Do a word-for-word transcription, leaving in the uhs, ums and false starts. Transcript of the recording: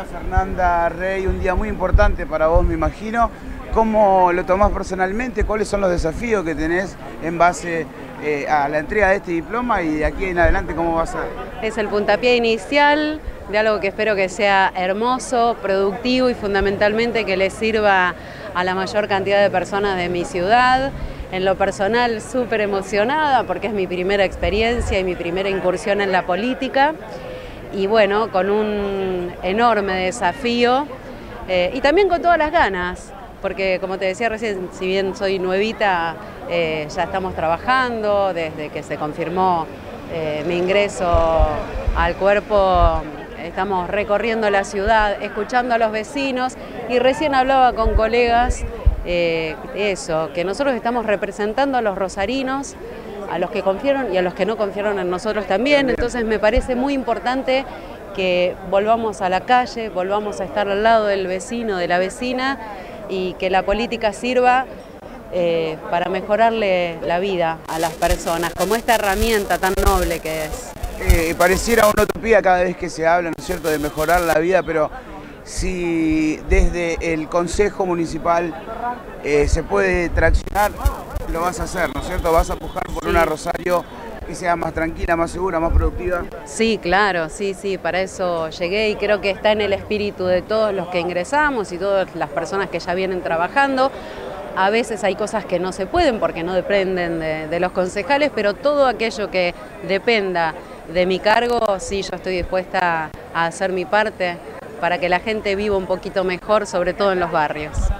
Fernanda Rey, un día muy importante para vos, me imagino. ¿Cómo lo tomás personalmente? ¿Cuáles son los desafíos que tenés en base eh, a la entrega de este diploma y de aquí en adelante cómo va a ser? Es el puntapié inicial de algo que espero que sea hermoso, productivo y fundamentalmente que le sirva a la mayor cantidad de personas de mi ciudad. En lo personal, súper emocionada porque es mi primera experiencia y mi primera incursión en la política. Y bueno, con un enorme desafío eh, y también con todas las ganas, porque como te decía recién, si bien soy nuevita, eh, ya estamos trabajando desde que se confirmó eh, mi ingreso al cuerpo. Estamos recorriendo la ciudad, escuchando a los vecinos y recién hablaba con colegas eh, eso, que nosotros estamos representando a los rosarinos, a los que confiaron y a los que no confiaron en nosotros también. Entonces me parece muy importante que volvamos a la calle, volvamos a estar al lado del vecino, de la vecina y que la política sirva eh, para mejorarle la vida a las personas, como esta herramienta tan noble que es. Eh, pareciera una utopía cada vez que se habla, ¿no es cierto?, de mejorar la vida, pero si desde el Consejo Municipal eh, se puede traccionar, lo vas a hacer, ¿no es cierto? Vas a pujar por sí. Una Rosario que sea más tranquila, más segura, más productiva. Sí, claro, sí, sí, para eso llegué y creo que está en el espíritu de todos los que ingresamos y todas las personas que ya vienen trabajando. A veces hay cosas que no se pueden porque no dependen de, de los concejales, pero todo aquello que dependa de mi cargo, sí, yo estoy dispuesta a hacer mi parte para que la gente viva un poquito mejor, sobre todo en los barrios.